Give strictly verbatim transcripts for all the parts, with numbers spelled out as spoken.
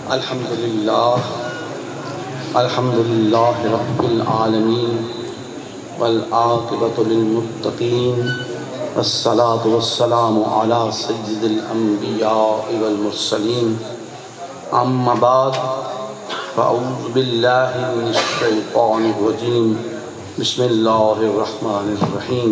الحمد للہ الحمد للہ رب العالمین والعاقبۃ للمتقین والصلاة والسلام علی سید الانبیاء والمرسلین اما بعد فاعوذ باللہ من الشیطان الرجیم بسم اللہ الرحمن الرحیم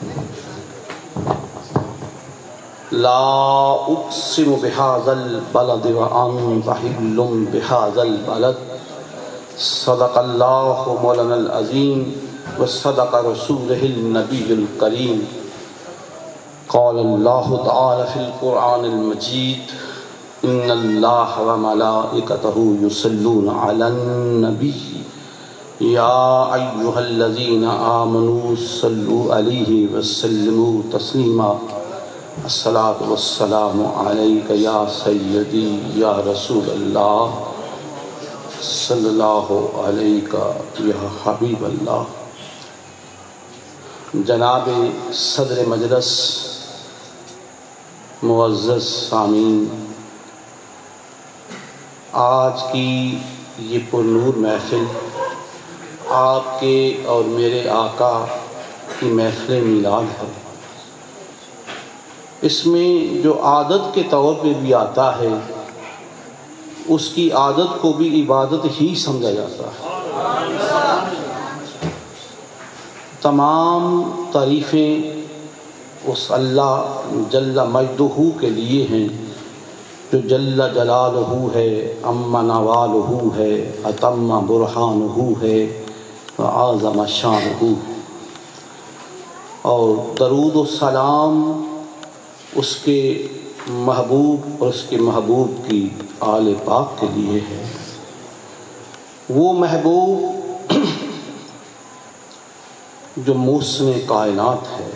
لا اقسم بهذا البلد وانت حل بهذا البلد صدق اللہ مولانا العظیم وصدق رسولہ النبی الکریم قال اللہ تعالی فی القرآن المجید ان اللہ وملائکتہ یصلون علی النبی یا ایہا الذین آمنوا صلوا علیہ وسلموا تسلیما الصلاة والسلام علیک یا سیدی یا رسول اللہ صلی اللہ علیہ یا حبیب اللہ۔ جناب صدر مجلس، معزز سامعین، آج کی یہ پرنور محفل آپ کے اور میرے آقا کی محفل میلاد ہے۔ اس میں جو عادت کے طور پہ بھی آتا ہے اس کی عادت کو بھی عبادت ہی سمجھا جاتا ہے۔ تمام تعریفیں اس اللہ جل مجدہ کے لیے ہیں جو جل جلالہ ہے، عم نوالہ ہے، اتم برہانہ ہے، وعظم شانہ۔ اور درود و سلام اس کے محبوب اور اس کے محبوب کی آل پاک کے لیے ہے۔ وہ محبوب جو محسن کائنات ہے،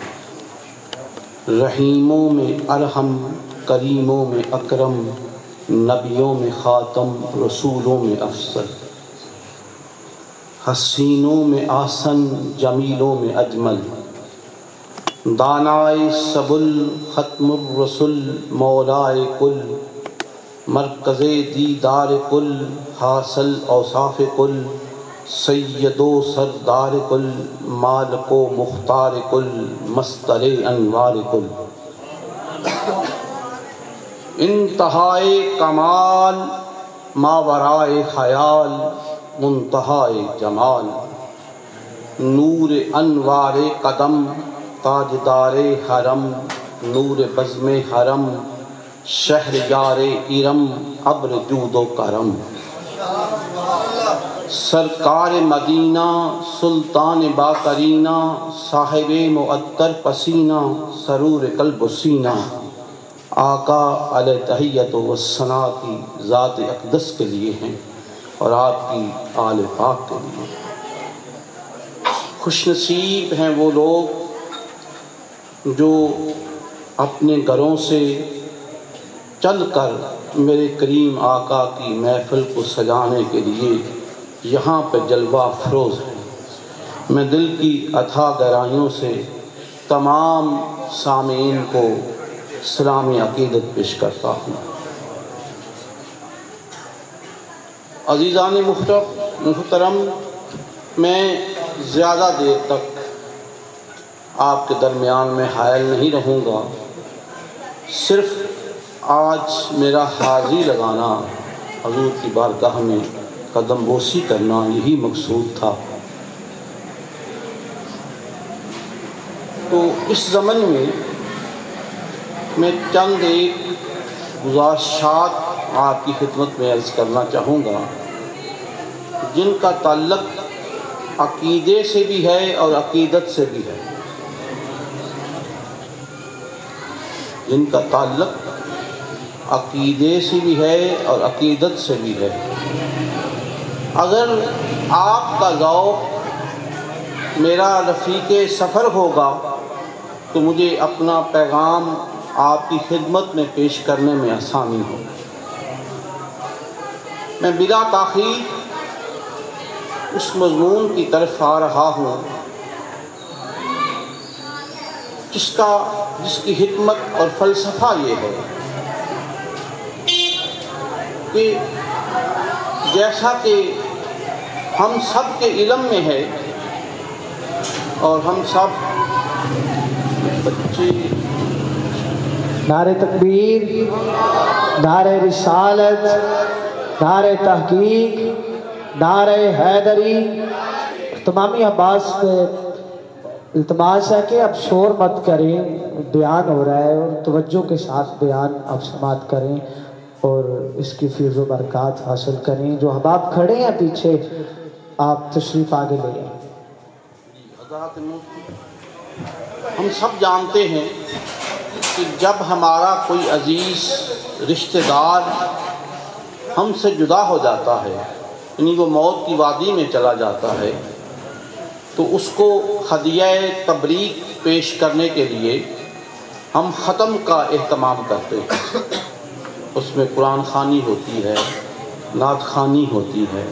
رحیموں میں ارحم، کریموں میں اکرم، نبیوں میں خاتم، رسولوں میں افضل، حسینوں میں احسن، جمیلوں میں اجمل، دانائے سبل، ختم الرسل، مولائے کل، مرکز دیدار کل، حاصل اوصاف کل، سید و سردار کل، مالک و مختار کل، مصدر انوار کل، انتہائے کمال، ماورائے خیال، منتہائے جمال، نور انوار قدم، تاجدار حرم، نور بزم حرم، شہریار ارم، ابر جود و کرم، سرکار مدینہ، سلطان باقرینہ، صاحب معطر پسینہ، سرور قلب و سینہ، آقا علیہ تحیت و ثنا کی ذات اقدس کے لیے ہیں اور آپ کی آل پاک کے لیے۔ خوش نصیب ہیں وہ لوگ جو اپنے گھروں سے چل کر میرے کریم آقا کی محفل کو سجانے کے لیے یہاں پہ جلوہ افروز ہیں۔ میں دل کی اتھاہ گہرائیوں سے تمام سامعین کو سلامی عقیدت پیش کرتا ہوں۔ عزیزان محترم، میں زیادہ دیر تک آپ کے درمیان میں حائل نہیں رہوں گا، صرف آج میرا حاضری لگانا، حضور کی بارگاہ میں قدم بوسی کرنا، یہی مقصود تھا۔ تو اس زمن میں میں چند ایک گزارشات آپ کی خدمت میں عرض کرنا چاہوں گا جن کا تعلق عقیدے سے بھی ہے اور عقیدت سے بھی ہے، جن کا تعلق عقیدے سے بھی ہے اور عقیدت سے بھی ہے۔ اگر آپ کا ذوق میرا رفیق سفر ہوگا تو مجھے اپنا پیغام آپ کی خدمت میں پیش کرنے میں آسانی ہو۔ میں بلا تاخیر اس مضمون کی طرف آ رہا ہوں جس کا جس کی حکمت اور فلسفہ یہ ہے کہ جیسا کہ ہم سب کے علم میں ہے اور ہم سب بچے نعرہ تکبیر، نعرہ رسالت، نعرہ تحقیق، نعرہ حیدری۔ تمامی عباس سے التماس ہے کہ اب شور مت کریں، بیان ہو رہا ہے اور توجہ کے ساتھ بیان اب سماعت کریں اور اس کی فیض و برکات حاصل کریں۔ جو احباب کھڑے ہیں پیچھے آپ تشریف آگے لے جائیں۔ ہم سب جانتے ہیں کہ جب ہمارا کوئی عزیز رشتہ دار ہم سے جدا ہو جاتا ہے، یعنی وہ موت کی وادی میں چلا جاتا ہے، تو اس کو ہدیہ تبریک پیش کرنے کے لیے ہم ختم کا اہتمام کرتے ہیں۔ اس میں قرآن خوانی ہوتی ہے، نعت خوانی ہوتی ہے،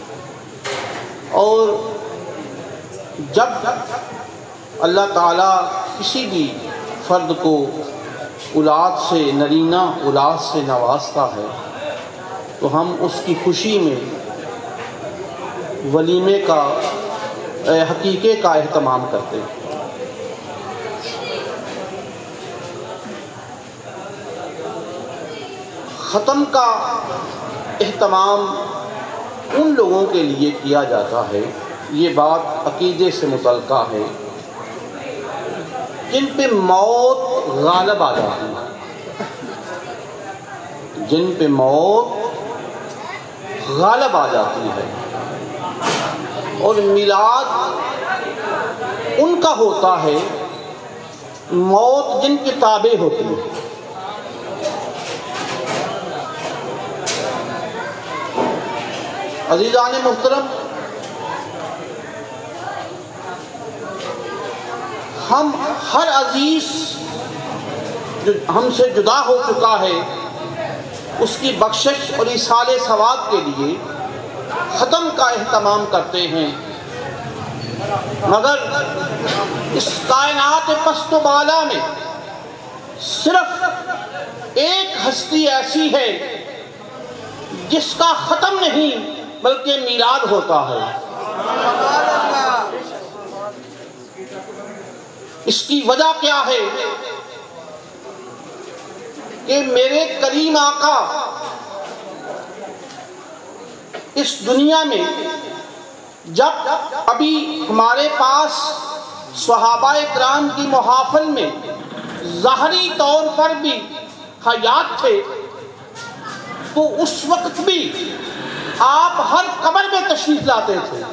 اور جب اللہ تعالیٰ کسی بھی فرد کو اولاد سے، نرینہ اولاد سے نوازتا ہے تو ہم اس کی خوشی میں ولیمے کا، حقیقے کا اہتمام کرتے ہیں۔ ختم کا اہتمام ان لوگوں کے لیے کیا جاتا ہے، یہ بات عقیدے سے متعلقہ ہے، جن پہ موت غالب آ جاتی ہے، جن پہ موت غالب آ جاتی ہے، اور میلاد ان کا ہوتا ہے موت جن کی تابع ہوتی ہے۔ عزیزان محترم، ہم ہر عزیز جو ہم سے جدا ہو چکا ہے اس کی بخشش اور ایصال ثواب کے لیے ختم کا اہتمام کرتے ہیں، مگر اس کائنات پست و بالا میں صرف ایک ہستی ایسی ہے جس کا ختم نہیں بلکہ میلاد ہوتا ہے۔ اس کی وجہ کیا ہے کہ میرے کریم آقا اس دنیا میں جب ابھی ہمارے پاس صحابہ کرام کی محافل میں ظاہری طور پر بھی حیات تھے، تو اس وقت بھی آپ ہر قبر میں تشریف لاتے تھے،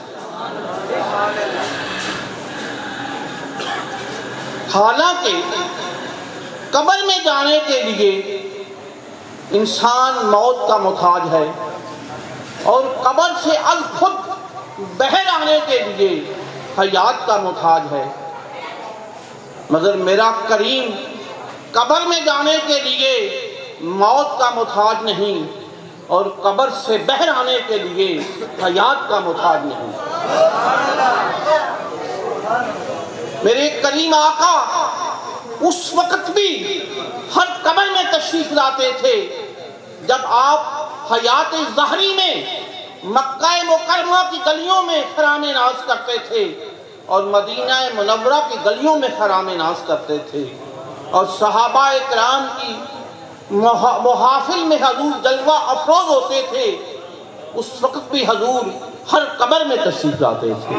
حالانکہ قبر میں جانے کے لیے انسان موت کا محتاج ہے اور قبر سے الخود باہر آنے کے لیے حیات کا محتاج ہے، مگر میرا کریم قبر میں جانے کے لیے موت کا محتاج نہیں اور قبر سے باہر آنے کے لیے حیات کا محتاج نہیں۔ میرے کریم آقا اس وقت بھی ہر قبر میں تشریف لاتے تھے جب آپ حیات ظاہری میں مکہ مکرمہ کی گلیوں میں خرام ناز کرتے تھے اور مدینہ منورہ کی گلیوں میں خرام ناز کرتے تھے، اور صحابہ کرام کی محافل میں حضور جلوہ افروز ہوتے تھے، اس وقت بھی حضور ہر قبر میں تشریف لاتے تھے۔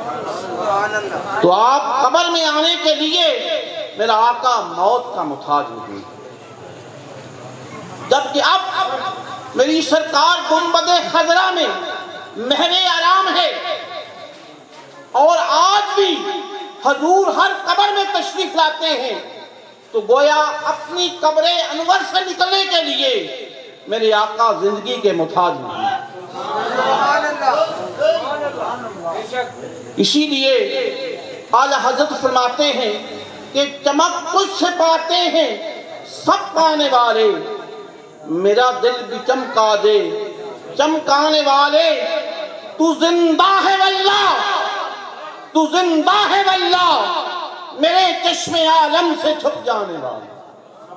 تو آپ قبر میں آنے کے لیے میرا آقا موت کا محتاج نہیں، جبکہ اب میری سرکار گنبد خضرا میں مہر آرام ہے، اور آج بھی حضور ہر قبر میں تشریف لاتے ہیں، تو گویا اپنی قبر انور سے نکلنے کے لیے میرے آقا زندگی کے محتاج نہیں۔ اسی لیے اعلیٰ حضرت فرماتے ہیں کہ چمک تجھ سے پاتے ہیں سب پانے والے، میرا دل بھی چمکا دے چمکانے والے، تو زندہ ہے واللہ تو زندہ ہے واللہ، میرے چشم عالم سے چھپ جانے والا۔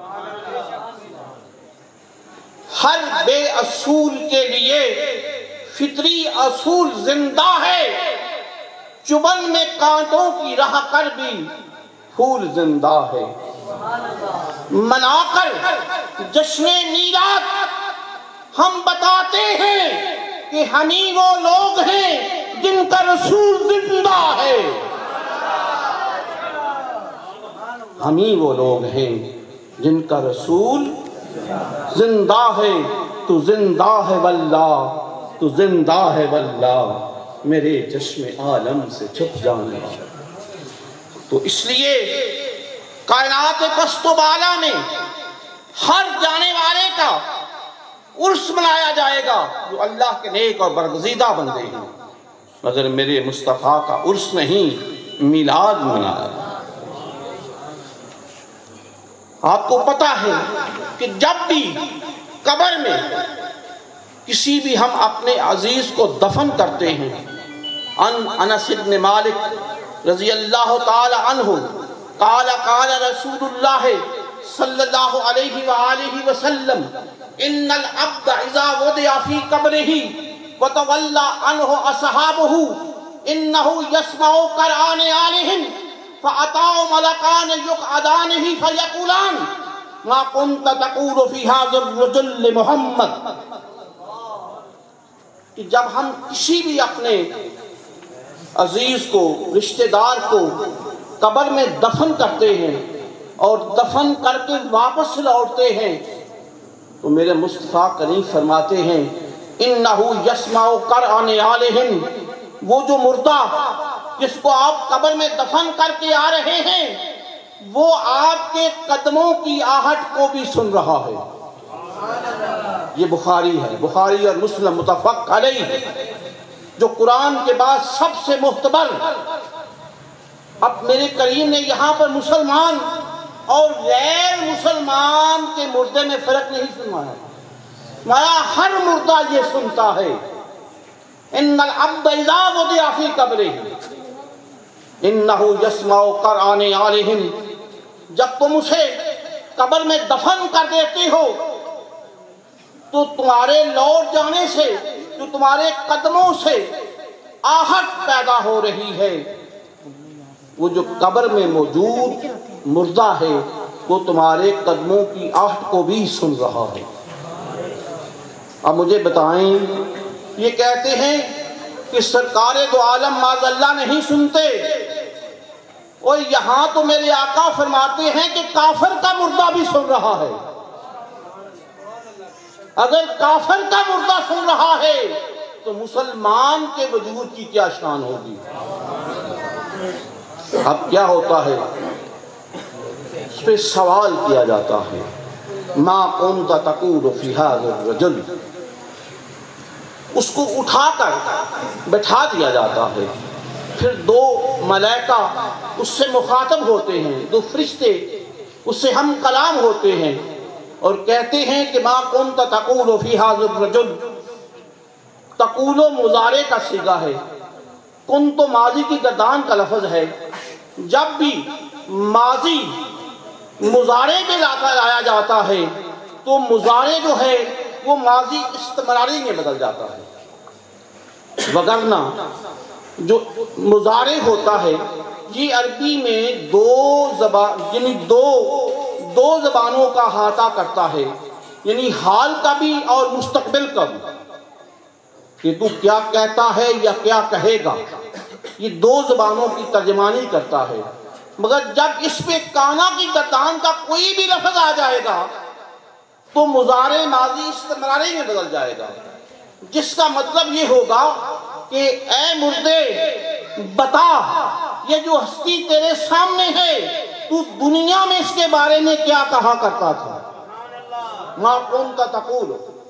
ہر بے اصول کے لیے فطری اصول زندہ ہے، چبن میں کانٹوں کی رہ کر بھی پھول زندہ ہے۔ منا کر جشن میلاد ہم بتاتے ہیں کہ ہم ہی وہ لوگ ہیں جن کا رسول زندہ ہے۔ ہم ہی وہ لوگ ہیں جن کا رسول زندہ ہے۔ تو زندہ ہے واللہ، تو زندہ ہے واللہ، میرے چشم عالم سے چھپ جانے۔ تو اس لیے کائنات پست و بالا میں ہر جانے والے کا عرس منایا جائے گا جو اللہ کے نیک اور برگزیدہ بندے ہیں، مگر میرے مصطفیٰ کا عرس نہیں، میلاد منایا۔ آپ کو پتا ہے کہ جب بھی قبر میں کسی بھی ہم اپنے عزیز کو دفن کرتے ہیں، ان انس بن مالک رضی اللہ تعالی عنہ قال قال رسول اللہ صلی اللہ علیہ وآلہ وسلم ان العبد اذا وضع فی قبرہ وتولى عنہ اصحابہ انہ یسمع قرآن آلہم فأتاه ملکان یقعدانہ فیقولان ما كنت تقول فی هذا الرجل محمد۔ کہ جب ہم کسی بھی اپنے عزیز کو، رشتہ دار کو قبر میں دفن کرتے ہیں اور دفن کر کے واپس لوٹتے ہیں تو میرے مصطفیٰ کریم فرماتے ہیں انہ یسمع قرآن آلہم، وہ جو مردہ جس کو آپ قبر میں دفن کر کے آ رہے ہیں وہ آپ کے قدموں کی آہٹ کو بھی سن رہا ہے۔ یہ بخاری ہے، بخاری اور مسلم متفق علیہ، جو قرآن کے بعد سب سے معتبر۔ اب میرے کریم نے یہاں پر مسلمان اور غیر مسلمان کے مردے میں فرق نہیں فرمایا، مایا ہر مردہ یہ سنتا ہے۔ ان العبد اذا وضع فی قبرہ انہ یسمع قرآن آلہم، جب تم اسے قبر میں دفن کر دیتے ہو تو تمہارے لوٹ جانے سے، جو تمہارے قدموں سے آہٹ پیدا ہو رہی ہے، وہ جو قبر میں موجود مردہ ہے وہ تمہارے قدموں کی آہٹ کو بھی سن رہا ہے۔ اب مجھے بتائیں، یہ کہتے ہیں کہ سرکار دو عالم معاذ اللہ نہیں سنتے، اور یہاں تو میرے آقا فرماتے ہیں کہ کافر کا مردہ بھی سن رہا ہے۔ اگر کافر کا مردہ سن رہا ہے تو مسلمان کے وجود کی کیا شان ہوگی۔ اب کیا ہوتا ہے، اس پہ سوال کیا جاتا ہے ما كنت تقول فی هذا الرجل، اس کو اٹھا کر بٹھا دیا جاتا ہے، پھر دو ملائکہ اس سے مخاطب ہوتے ہیں، دو فرشتے اس سے ہم کلام ہوتے ہیں اور کہتے ہیں کہ ما كنت تقول فی هذا الرجل، تقول مضارع کا صیغہ ہے، کن تو ماضی کی گردان کا لفظ ہے۔ جب بھی ماضی مضارع میں لایا جاتا ہے تو مضارع جو ہے وہ ماضی استمراری میں بدل جاتا ہے، وگرنہ جو مضارع ہوتا ہے یہ عربی میں دو زبان یعنی دو دو زبانوں کا احاطہ کرتا ہے، یعنی حال کا بھی اور مستقبل کا بھی، کہ تو کیا کہتا ہے یا کیا کہے گا، یہ دو زبانوں کی ترجمانی کرتا ہے۔ مگر جب اس پہ کانا کی گردان کا کوئی بھی لفظ آ جائے گا تو مضارع ماضی استمراری میں بدل جائے گا، جس کا مطلب یہ ہوگا کہ اے مردے بتا، یہ جو ہستی تیرے سامنے ہے تو دنیا میں اس کے بارے میں کیا کہا کرتا تھا۔ ما كنت تقول۔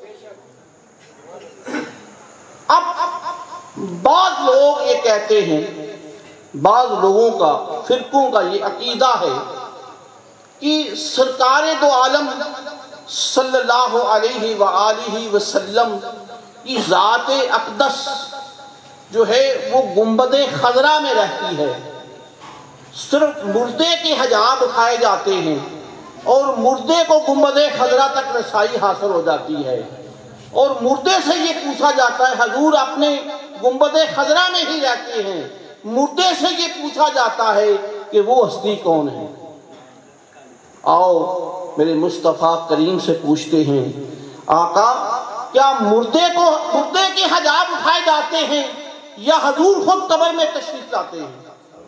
اب بعض لوگ یہ کہتے ہیں، بعض لوگوں کا فرقوں کا یہ عقیدہ ہے کہ سرکار دو عالم صلی اللہ علیہ وآلہ وسلم کی ذات اقدس جو ہے وہ گنبد خضرا میں رہتی ہے، صرف مردے کے حجاب اٹھائے جاتے ہیں اور مردے کو گنبد خضرا تک رسائی حاصل ہو جاتی ہے، اور مردے سے یہ پوچھا جاتا ہے، حضور اپنے گنبد خضرا میں ہی رہتے ہیں، مردے سے یہ پوچھا جاتا ہے کہ وہ ہستی کون ہے۔ آؤ میرے مصطفیٰ کریم سے پوچھتے ہیں، آقا کیا مردے کو مردے کے حجاب اٹھائے جاتے ہیں یا حضور خود قبر میں تشریف لاتے ہیں؟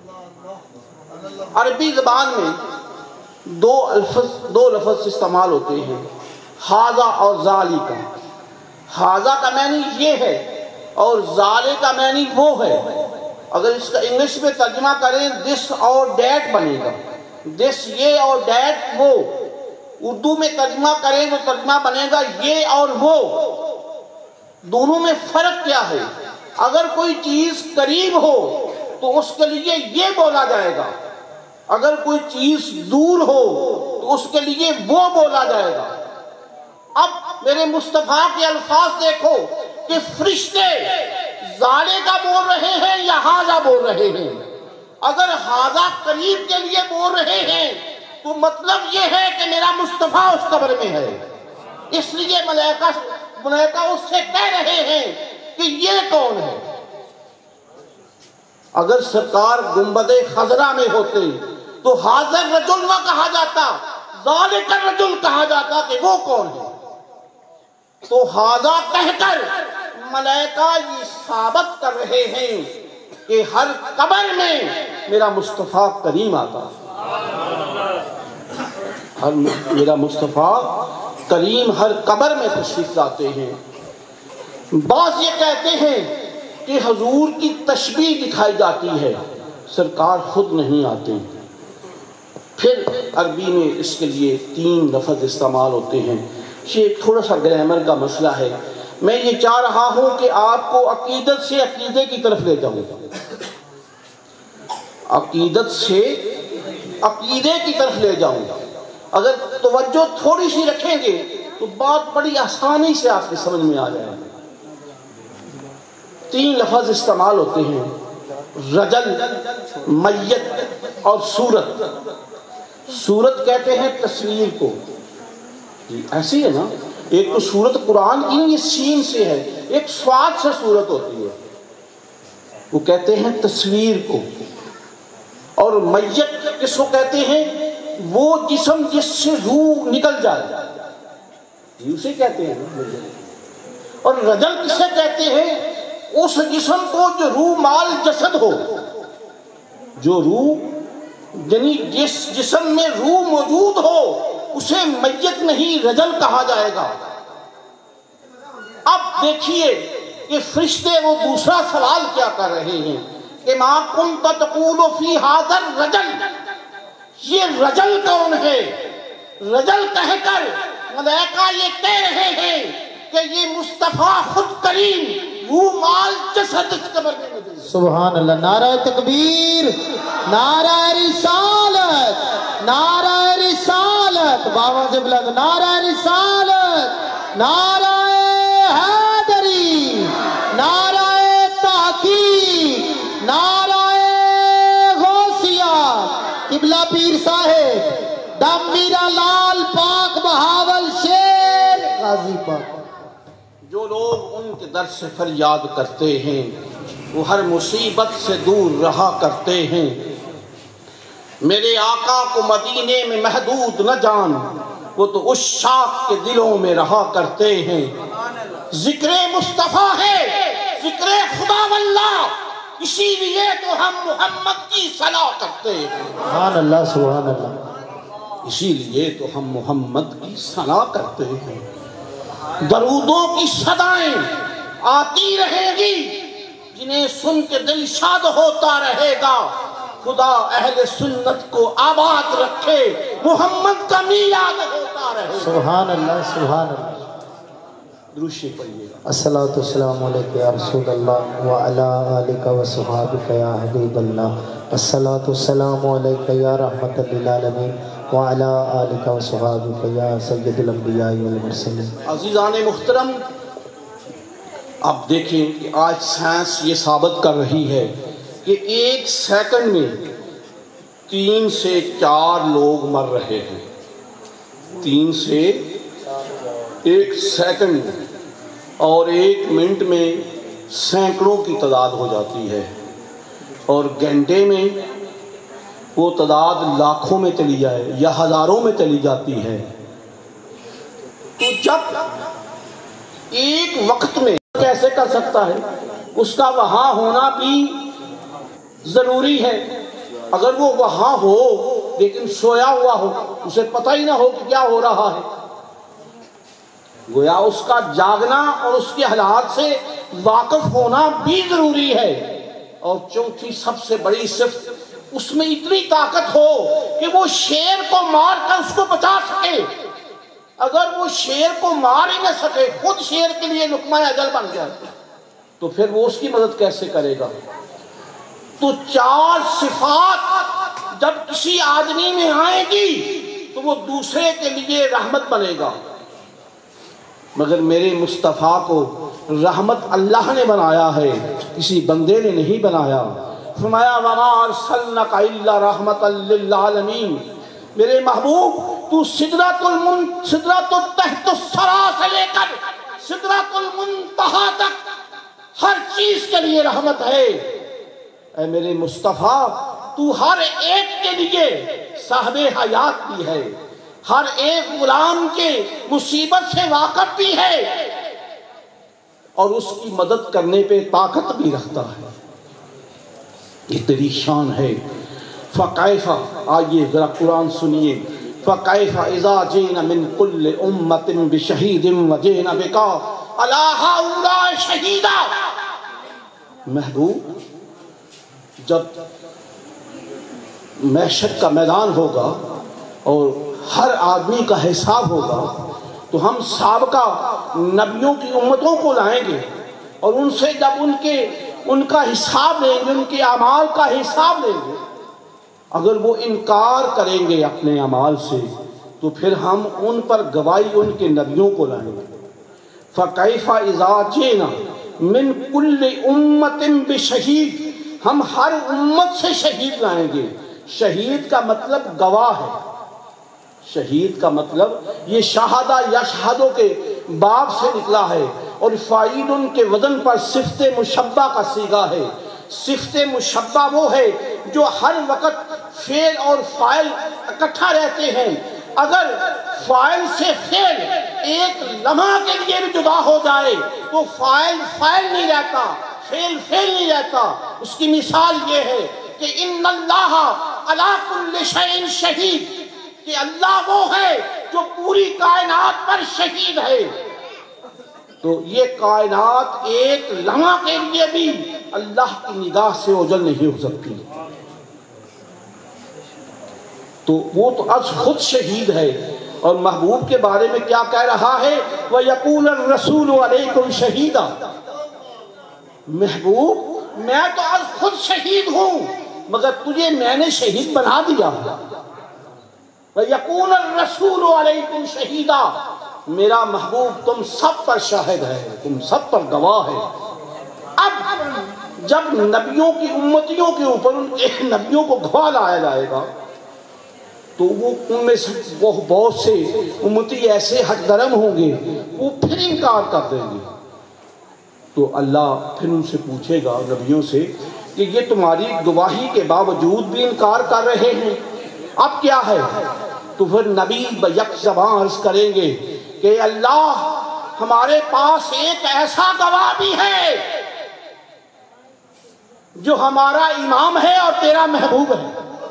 عربی زبان میں دو الفظ دو لفظ استعمال ہوتے ہیں، حاذا اور ذالی کا۔ حاذا کا معنی یہ ہے اور ذالے کا معنی وہ ہے۔ اگر اس کا انگلش میں ترجمہ کریں دس اور دیٹ بنے گا، دس یہ اور دیٹ وہ۔ اردو میں ترجمہ کریں تو ترجمہ بنے گا یہ اور وہ۔ دونوں میں فرق کیا ہے؟ اگر کوئی چیز قریب ہو تو اس کے لیے یہ بولا جائے گا، اگر کوئی چیز دور ہو تو اس کے لیے وہ بولا جائے گا۔ اب میرے مصطفیٰ کے الفاظ دیکھو کہ فرشتے زالے کا بول رہے ہیں یا حاذا بول رہے ہیں۔ اگر حاذا قریب کے لیے بول رہے ہیں تو مطلب یہ ہے کہ میرا مصطفیٰ اس قبر میں ہے، اس لیے ملائکہ ملائکہ اس سے کہہ رہے ہیں کہ یہ کون ہے۔ اگر سرکار گنبد خضرا میں ہوتے تو حاضر رجل نہ کہا جاتا، ذالک الرجل کہا جاتا کہ وہ کون ہے۔ تو حاضا کہہ کر ملائکہ یہ ثابت کر رہے ہیں کہ ہر قبر میں میرا مصطفیٰ کریم آتا، ہر میرا مصطفیٰ کریم ہر قبر میں تشریف لاتے ہیں۔ بعض یہ کہتے ہیں کہ حضور کی تشبیہ دکھائی جاتی ہے، سرکار خود نہیں آتے۔ پھر عربی میں اس کے لیے تین لفظ استعمال ہوتے ہیں۔ یہ ایک تھوڑا سا گرامر کا مسئلہ ہے، میں یہ چاہ رہا ہوں کہ آپ کو عقیدت سے عقیدے کی طرف لے جاؤں گا، عقیدت سے عقیدے کی طرف لے جاؤں گا۔ اگر توجہ تھوڑی سی رکھیں گے تو بات بڑی آسانی سے آپ کی سمجھ میں آ جائے گا۔ تین لفظ استعمال ہوتے ہیں، رجل، میت اور صورت۔ صورت کہتے ہیں تصویر کو، جی ایسی ہے نا، ایک تو صورت قرآن کی یہ سین سے ہے، ایک سواد سے صورت ہوتی ہے، وہ کہتے ہیں تصویر کو۔ اور میت کس کو کہتے ہیں؟ وہ جسم جس سے روح نکل جائے، یہ اسے کہتے ہیں۔ اور رجل کسے کہتے ہیں؟ اس جسم کو جو روح مال جسد ہو، جو روح یعنی جس جسم میں روح موجود ہو اسے میت نہیں رجل کہا جائے گا۔ اب دیکھیے کہ فرشتے وہ دوسرا سوال کیا کر رہے ہیں کہ ما کنت تقول فی ھذا الرجل، یہ رجل کون ہے؟ رجل کہہ کر ملائکہ یہ کہہ رہے ہیں کہ یہ مصطفیٰ خود کریم روح مال جسد اس قبر میں موجود ہے۔ سبحان اللہ، نعرہ تکبیر، نعرہ رسالت، نعرہ رسالت، باواں سے بلند نعرہ رسالت، نعرہ حیدری، نعرہ تحقیق، نعرہ غوثیہ، قبلہ پیر صاحب، دم میرا لال پاک بہاول شیر غازی پاک۔ جو لوگ ان کے در سے فریاد کرتے ہیں وہ ہر مصیبت سے دور رہا کرتے ہیں۔ میرے آقا کو مدینے میں محدود نہ جان، وہ تو اس شاخ کے دلوں میں رہا کرتے ہیں۔ ذکر مصطفیٰ ہے، ذکر خدا واللہ، اسی لیے تو ہم محمد کی صلاح کرتے ہیں۔ سبحان اللہ، سبحان اللہ، اسی لیے تو ہم محمد کی صلاح کرتے ہیں۔ درودوں کی صدائیں آتی رہیں گی جنہیں سن کے دل شاد ہوتا رہے گا۔ خدا اہل سنت کو آباد رکھے، محمد کا میلاد ہوتا رہے۔ سبحان اللہ، سبحان اللہ۔ دروشی پڑھیے گا۔ الصلاۃ والسلام علیکہ یا رسول اللہ وعلی آلک و صحابک یا حبیب اللہ، الصلاۃ والسلام علیکہ یا رحمت للعالمین وعلی آلک و صحابک یا سید الانبیاء والمرسلین۔ عزیزان محترم، اب دیکھیں کہ آج سائنس یہ ثابت کر رہی ہے کہ ایک سیکنڈ میں تین سے چار لوگ مر رہے ہیں، تین سے ایک سیکنڈ میں اور ایک منٹ میں سینکڑوں کی تعداد ہو جاتی ہے، اور گھنٹے میں وہ تعداد لاکھوں میں چلی جائے یا ہزاروں میں چلی جاتی ہے۔ تو جب ایک وقت میں کیسے کر سکتا ہے؟ اس کا وہاں ہونا بھی ضروری ہے۔ اگر وہ وہاں ہو لیکن سویا ہوا ہو، اسے پتہ ہی نہ ہو کہ کیا ہو رہا ہے، گویا اس کا جاگنا اور اس کے حالات سے واقف ہونا بھی ضروری ہے۔ اور چوتھی سب سے بڑی صفت، اس میں اتنی طاقت ہو کہ وہ شیر کو مار کر اس کو بچا سکے۔ اگر وہ شیر کو مار ہی نہ سکے، خود شیر کے لیے لقمہ اجل بن جائے، تو پھر وہ اس کی مدد کیسے کرے گا؟ تو چار صفات جب کسی آدمی میں آئے گی تو وہ دوسرے کے لیے رحمت بنے گا۔ مگر میرے مصطفیٰ کو رحمت اللہ نے بنایا ہے، کسی بندے نے نہیں بنایا۔ فرمایا وَمَا أَرْسَلْنَكَ إِلَّا رَحْمَةً لِّلْعَالَمِينَ، میرے محبوب تو سدرۃ المن سدرۃ تحت الثری سے لے کر سدرۃ المنتہا تک ہر چیز کے لیے رحمت ہے۔ اے میرے مصطفیٰ تو ہر ایک کے لیے صاحب حیات بھی ہے، ہر ایک غلام کے مصیبت سے واقف بھی ہے، اور اس کی مدد کرنے پہ طاقت بھی رکھتا ہے۔ یہ تیری شان ہے۔ فَكَيْفَ، آئیے ذرا قرآن سنیے، فَكَيْفَ إِذَا جِئْنَا مِن كُلِّ أُمَّةٍ بِشَهِيدٍ وَجِئْنَا بِكَ عَلَىٰ هَٰؤُلَاءِ شَهِيدًا۔ محبوب، جب محشر کا میدان ہوگا اور ہر آدمی کا حساب ہوگا، تو ہم سابقہ نبیوں کی امتوں کو لائیں گے، اور ان سے جب ان کے ان کا حساب لیں گے، ان کے اعمال کا حساب لیں گے، اگر وہ انکار کریں گے اپنے اعمال سے، تو پھر ہم ان پر گواہی ان کے نبیوں کو لائیں گے۔ فَكَيْفَ إِذَا جِئْنَا مِن كُلِّ أُمَّةٍ بِشَهِيدٍ، ہم ہر امت سے شہید لائیں گے۔ شہید کا مطلب گواہ ہے، شہید کا مطلب یہ شہادہ یشہدو کے باب سے نکلا ہے، اور فاعل ان کے وزن پر صفت مشبہ کا صیغہ ہے۔ صفت مشبہ وہ ہے جو ہر وقت فعل اور فاعل اکٹھا رہتے ہیں۔ اگر فاعل سے فعل ایک لمحہ کے لیے بھی جدا ہو جائے تو فاعل فاعل نہیں رہتا، فعل فعل نہیں رہتا۔ اس کی مثال یہ ہے کہ ان اللہ علی کل شیء شہید، کہ اللہ وہ ہے جو پوری کائنات پر شہید ہے۔ تو یہ کائنات ایک لمحہ کے لیے بھی اللہ کی نگاہ سے اوجھل نہیں ہو سکتی، تو وہ تو از خود شہید ہے۔ اور محبوب کے بارے میں کیا کہہ رہا ہے؟ وَيَقُولَ الرَّسُولُ عَلَيْكُمْ شَهِيدًا، محبوب میں تو از خود شہید ہوں، مگر تجھے میں نے شہید بنا دیا۔ وَيَقُولَ الرَّسُولُ عَلَيْكُمْ شَهِيدًا، میرا محبوب تم سب پر شاہد ہے، تم سب پر گواہ ہے۔ اب جب نبیوں کی امتیوں کے اوپر ان کے نبیوں کو گواہ لایا جائے گا، تو وہ ان میں سے بہت سے امتی ایسے ہٹ درم ہوں گے، وہ پھر انکار کر دیں گے۔ تو اللہ پھر ان سے پوچھے گا، نبیوں سے، کہ یہ تمہاری گواہی کے باوجود بھی انکار کر رہے ہیں، اب کیا ہے؟ تو پھر نبی بیک زبان عرض کریں گے کہ اللہ ہمارے پاس ایک ایسا گواہ بھی ہے جو ہمارا امام ہے اور تیرا محبوب ہے۔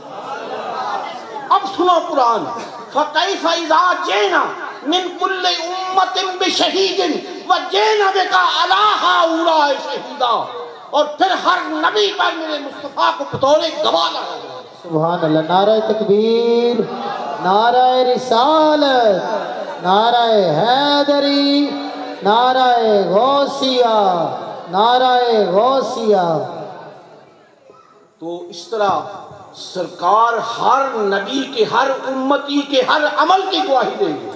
اب سنو قرآن، فَكَيْفَ إِذَا جِئْنَا مِن كُلِّ أُمَّةٍ بِشَهِيدٍ وَجِئْنَا بِكَ عَلَىٰ هَٰؤُلَاءِ شَهِيدًا، اور پھر ہر نبی پر میرے مصطفیٰ کو بطور گواہ لایا گیا۔ سبحان اللہ، نعرہ تکبیر، نعرہ رسالت، نعرہ حیدری، نعرہ غوثیہ، نعرہ غوثیہ۔ تو اس طرح سرکار ہر نبی کے، ہر امتی کے ہر عمل کی گواہی دیں گے۔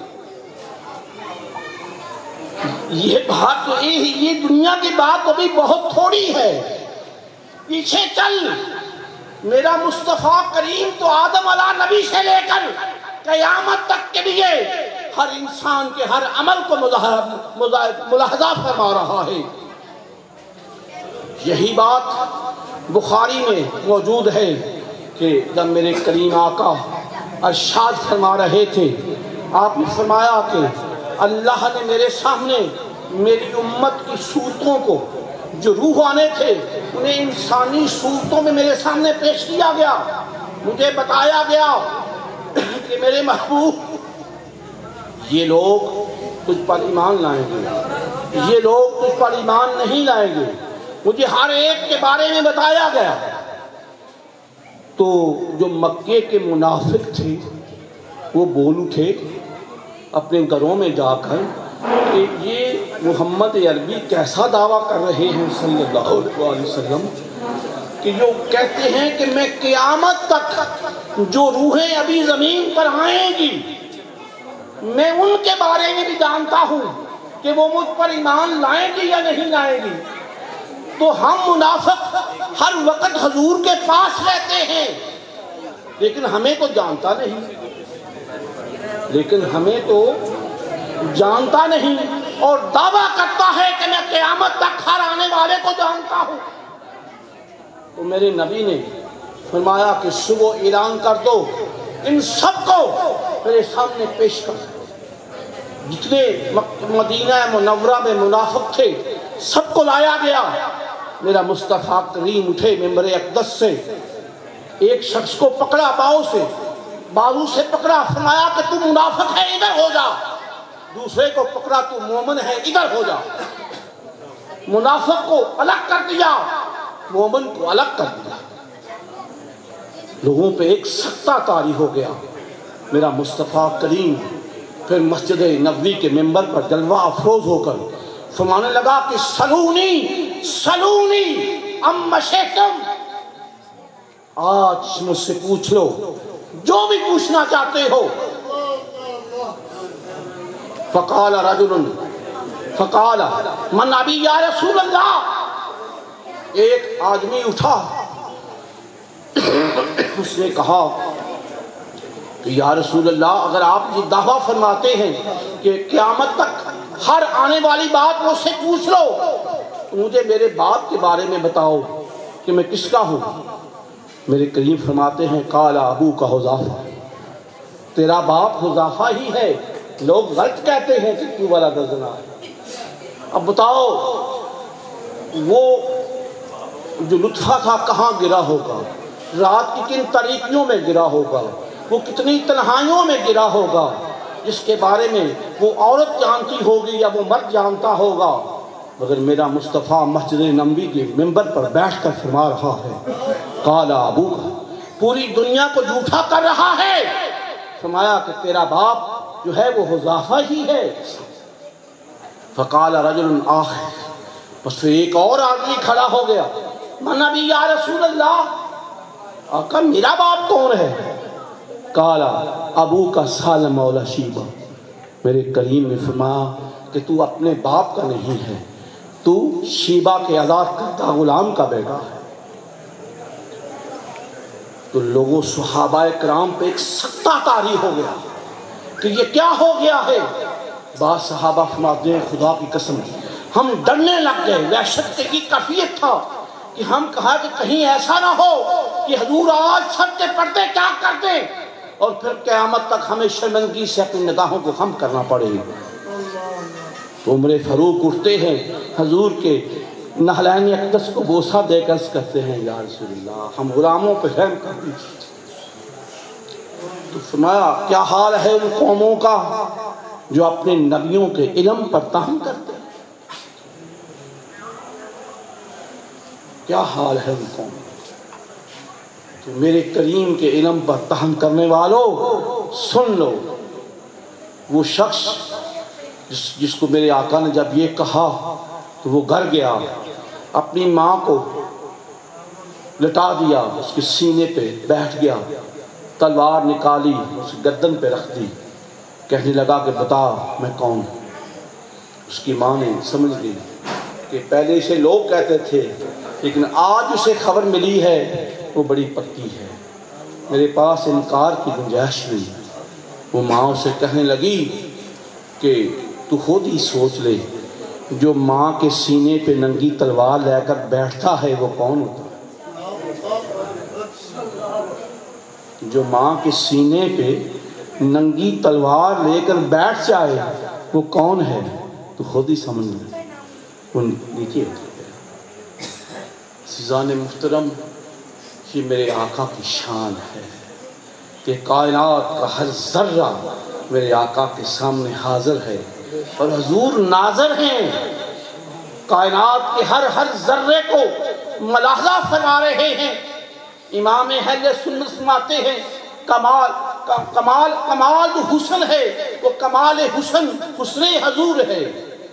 یہ بات تو یہ دنیا کی بات ابھی بہت تھوڑی ہے، پیچھے چل۔ میرا مصطفیٰ کریم تو آدم علیہ نبی سے لے کر قیامت تک کے لیے ہر انسان کے ہر عمل کو ملاحظہ فرما رہا ہے۔ یہی بات بخاری میں موجود ہے کہ جب میرے کریم آقا ارشاد فرما رہے تھے، آپ نے فرمایا کہ اللہ نے میرے سامنے میری امت کی صورتوں کو، جو روح آنے تھے انہیں انسانی صورتوں میں میرے سامنے پیش کیا گیا۔ مجھے بتایا گیا کہ میرے محبوب یہ لوگ تجھ پر ایمان لائیں گے، یہ لوگ تجھ پر ایمان نہیں لائیں گے۔ مجھے ہر ایک کے بارے میں بتایا گیا۔ تو جو مکے کے منافق تھے وہ بول اٹھے اپنے گھروں میں جا کر کہ یہ محمد عربی کیسا دعویٰ کر رہے ہیں صلی اللہ علیہ وسلم، کہ جو کہتے ہیں کہ میں قیامت تک جو روحیں ابھی زمین پر آئیں گی میں ان کے بارے میں بھی جانتا ہوں کہ وہ مجھ پر ایمان لائیں گی یا نہیں لائیں گی۔ تو ہم منافق ہر وقت حضور کے پاس رہتے ہیں لیکن ہمیں تو جانتا نہیں، لیکن ہمیں تو جانتا نہیں اور دعویٰ کرتا ہے کہ میں قیامت تک ہر آنے والے کو جانتا ہوں۔ تو میرے نبی نے فرمایا کہ صبح اعلان کر دو، ان سب کو میرے سامنے پیش کر دو۔ جتنے مدینہ منورہ میں منافق تھے سب کو لایا گیا۔ میرا مصطفیٰ کریم اٹھے ممبر اقدس سے، ایک شخص کو پکڑا باؤں سے، بازو سے پکڑا، فرمایا کہ تو منافق ہے ادھر ہو جا۔ دوسرے کو پکڑا، تو مومن ہے ادھر ہو جا۔ منافق کو الگ کر دیا، مومن کو الگ کر دیا۔ لوگوں پہ ایک سختہ طاری ہو گیا۔ میرا مصطفیٰ کریم پھر مسجد نبوی کے ممبر پر جلوہ افروز ہو کر فرمانے لگا کہ سلونی سلونی ام شئتم، آج مجھ سے پوچھ لو جو بھی پوچھنا چاہتے ہو۔ فقال رجل فقال من ابی یا رسول اللہ، ایک آدمی اٹھا، اس نے کہا کہ یا رسول اللہ اگر آپ یہ دعویٰ فرماتے ہیں کہ قیامت تک ہر آنے والی بات مجھ سے پوچھ لو تو مجھے میرے باپ کے بارے میں بتاؤ کہ میں کس کا ہوں۔ میرے کریم فرماتے ہیں قال ابو کا حذافہ، تیرا باپ حذافہ ہی ہے، لوگ غلط کہتے ہیں کہ تو والا دزنا ہے۔ اب بتاؤ وہ جو لطفہ تھا کہاں گرا ہوگا، رات کی کن طریقوں میں گرا ہوگا، وہ کتنی تنہائیوں میں گرا ہوگا، جس کے بارے میں وہ عورت جانتی ہوگی یا وہ مرد جانتا ہوگا، مگر میرا مصطفیٰ مسجد نبوی کے ممبر پر بیٹھ کر فرما رہا ہے قال ابو کا، پوری دنیا کو جھوٹا کر رہا ہے۔ فرمایا کہ تیرا باپ جو ہے وہ حذافہ ہی ہے۔ فقال رجل آخر، بس پھر ایک اور آدمی کھڑا ہو گیا، من ابی یا رسول اللہ، آقا میرا باپ کون ہے؟ قال ابو کا سالم مولا شیبہ، میرے کریم نے فرمایا کہ تو اپنے باپ کا نہیں ہے، تو شیبہ کے آزاد کردہ غلام کا بیٹا ہے۔ تو لوگوں صحابہ کرام پہ ایک سختہ طاری ہو گیا کہ یہ کیا ہو گیا ہے۔ بعض صحابہ فرماتے ہیں خدا کی قسم ہم ڈرنے لگ گئے، وحشت کی کیفیت تھا کہ ہم کہا کہ کہیں ایسا نہ ہو کہ حضور آج سب کے پردے کیا کر دیں اور پھر قیامت تک ہمیں شرمندگی سے اپنی نگاہوں کو خم کرنا پڑے۔ تو عمر فاروق اٹھتے ہیں، حضور کے نہلین اقدس کو بوسہ دے کر کہتے ہیں یا رسول اللہ ہم غلاموں پہ رحم کر دیجیے۔ تو فرمایا کیا حال ہے ان قوموں کا جو اپنے نبیوں کے علم پر طعن کرتے ہیں، کیا حال ہے ان قوموں کا۔ تو میرے کریم کے علم پر طعن کرنے والوں سن لو، وہ شخص جس, جس کو میرے آقا نے جب یہ کہا تو وہ گھر گیا، اپنی ماں کو لٹا دیا، اس کے سینے پہ بیٹھ گیا، تلوار نکالی اس گردن پہ رکھ دی، کہنے لگا کہ بتا میں کون ہوں۔ اس کی ماں نے سمجھ لی کہ پہلے اسے لوگ کہتے تھے لیکن آج اسے خبر ملی ہے وہ بڑی پکی ہے، میرے پاس انکار کی گنجائش نہیں۔ وہ ماں اسے کہنے لگی کہ تو خود ہی سوچ لے جو ماں کے سینے پہ ننگی تلوار لے کر بیٹھتا ہے وہ کون ہوتا ہے؟ جو ماں کے سینے پہ ننگی تلوار لے کر بیٹھ جائے وہ کون ہے؟ تو خود ہی سمجھ لے وہ نیچے اتر گیا۔ عزیزان محترم، یہ میرے آقا کی شان ہے کہ کائنات کا ہر ذرہ میرے آقا کے سامنے حاضر ہے اور حضور ناظر ہیں، کائنات کے ہر ہر ذرے کو ملاحظہ فرما رہے ہیں۔ امام اہل سنت فرماتے ہیں کمال کمال کمال جو حسن ہے وہ کمال حسن حسن حضور ہے،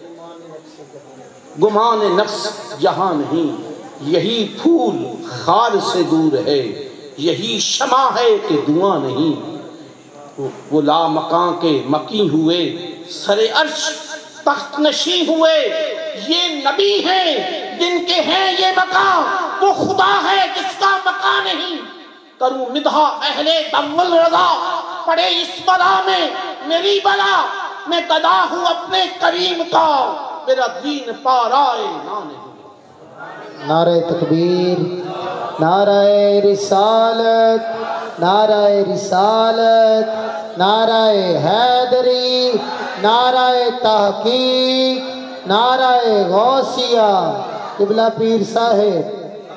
گمان نفس یہاں نہیں، یہی پھول خار سے دور ہے، یہی شمع ہے کہ دھواں نہیں۔ وہ لا مکان کے مکی ہوئے، سر عرش تخت نشیں ہوئے، یہ نبی ہیں جن کے ہیں یہ مقام، وہ خدا ہے جس کا مکان نہیں۔ کروں مدحا اہل دول رضا، پڑے اس بلا میں میری بلا، میں گدا ہوں اپنے کریم کا، میرا دین پارائے نہ نہیں۔ نعرہ تکبیر، نعرہ رسالت، نعرہ رسالت، نعرہ حیدری، نعرہ تحقیق، نعرہ غوثیہ۔ قبلہ پیر صاحب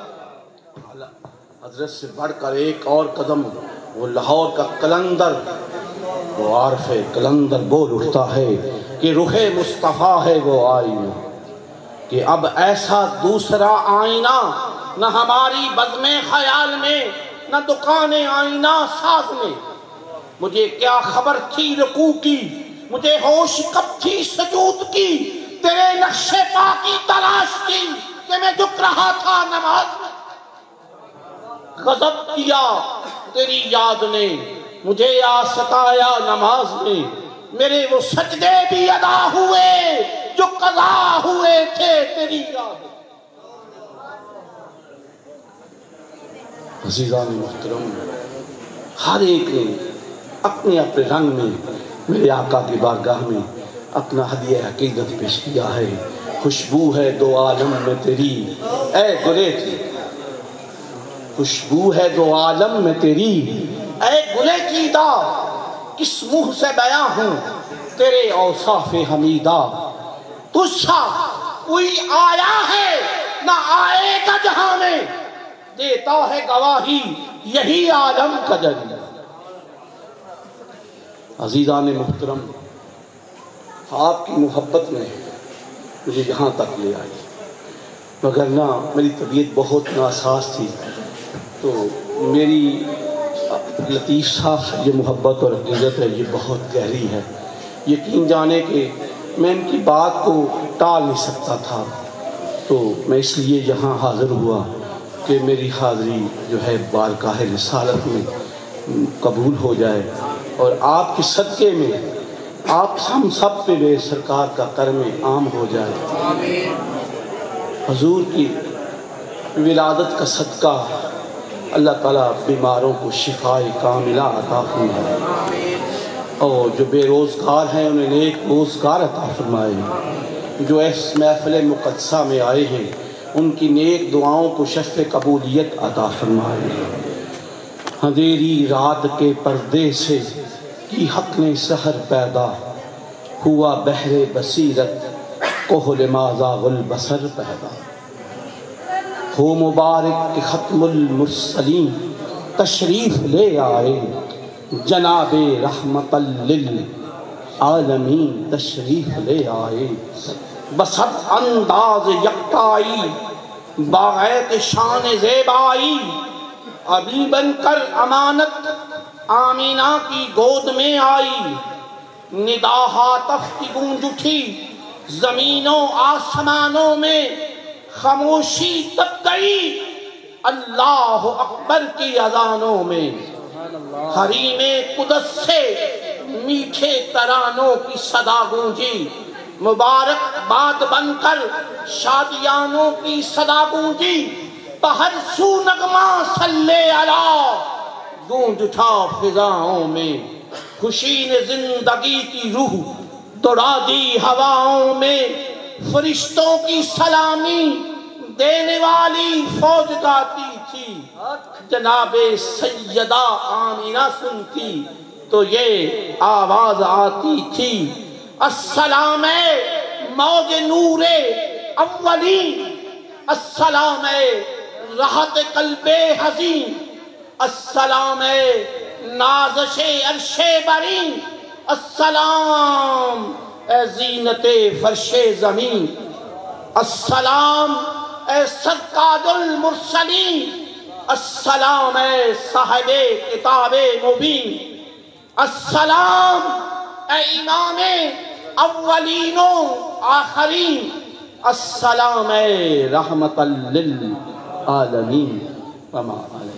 حضرت سے بڑھ کر ایک اور قدم، وہ لاہور کا قلندر، وہ عارف قلندر بول اٹھتا ہے کہ رخ مصطفیٰ ہے وہ آئینہ، کہ اب ایسا دوسرا آئینہ نہ ہماری بزم خیال میں، نہ دکان آئینہ ساز میں۔ مجھے کیا خبر تھی رکوع کی، مجھے ہوش کب تھی سجود کی، تیرے نقش پا کی تلاش کی کہ میں جھک رہا تھا نماز میں۔ غضب کیا تیری یاد نے مجھے آ ستایا نماز میں، میرے وہ سجدے بھی ادا ہوئے جو قضا ہوئے تھے تیری یاد۔ عزیزان محترم، ہر ایک نے اپنے اپنے رنگ میں میرے آقا کی بارگاہ میں اپنا ہدیہ عقیدت پیش کیا ہے۔ خوشبو ہے دو عالم میں تیری اے گلے کی، خوشبو ہے دو عالم میں تیری اے گلے چیدہ، کس منہ سے بیاں ہوں تیرے اوصاف حمیدہ۔ تجھ سا کوئی آیا ہے نہ آئے گا جہاں میں، دیتا ہے گواہی یہی عالم کا جری۔ عزیزان محترم، آپ کی محبت میں مجھے یہاں تک لے آئی، وگرنہ میری طبیعت بہت ناساز تھی، تو میری لطیف صاحب سے یہ محبت اور عقیدت ہے یہ بہت گہری ہے۔ یقین جانے کہ میں ان کی بات کو ٹال نہیں سکتا تھا، تو میں اس لیے یہاں حاضر ہوا کہ میری حاضری جو ہے بارگاہ رسالت میں قبول ہو جائے، اور آپ کے صدقے میں آپ ہم سب پہ بے سرکار کا کرم عام ہو جائے۔ حضور کی ولادت کا صدقہ اللہ تعالیٰ بیماروں کو شفائے کاملہ عطا فرمائے، اور جو بے روزگار ہیں انہیں نیک روزگار عطا فرمائے، جو اس محفل مقدسہ میں آئے ہیں ان کی نیک دعاؤں کو شرف قبولیت عطا فرمائے۔ اندھیری رات کے پردے سے کی حق نے سحر پیدا، ہوا بحر بصیرت کحل مازاغ البصر پیدا۔ ہو مبارک کہ ختم المرسلین تشریف لے آئے، جناب رحمت للعالمین تشریف لے آئے۔ بسط انداز یکتائی باغیت شان زیبائی، ابھی بن کر امانت آمینہ کی گود میں آئی۔ ندا ہاتف کی گونج اٹھی زمینوں آسمانوں میں، خاموشی تب گئی اللہ اکبر کی اذانوں میں۔ حریم قدس سے میٹھے ترانوں کی صدا گونجی، مبارک باد بن کر شادیانوں کی صدا گونجی۔ بہر سو نغمہ صلی علی گونج اٹھا فضاؤں میں، خوشی نے زندگی کی روح دوڑا دی ہواؤں میں فرشتوں کی سلامی دینے والی فوج گاتی تھی، جناب سیدہ آمینہ سنتی تو یہ آواز آتی تھی، السلام موج نور اولین، السلام راحت قلب حزین، السلام نازش عرش برین، السلام اے زینت فرش زمین، السلام اے سرتاج المرسلین، السلام اے صاحب کتاب مبین، السلام اے امام اولین و آخرین، السلام اے رحمت للعالمین وما علیہ